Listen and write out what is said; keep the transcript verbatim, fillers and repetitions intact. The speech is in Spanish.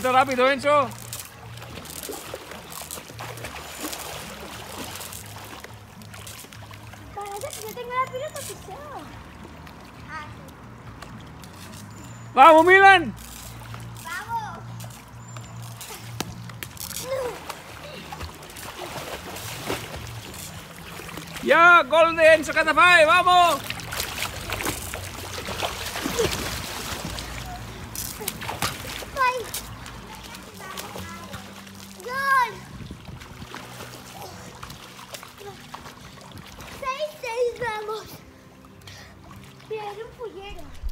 poquito rápido, Enzo. Parece que yo tengo la pelota pisada. Ah, sí. ¡Vamos, Milan! ¡Vamos! ¡Ya! ¡Gol de Enzo Catafai! ¡Vamos! ¡Ay! ¡Gol! seis seis vamos. Mira, era un pullero.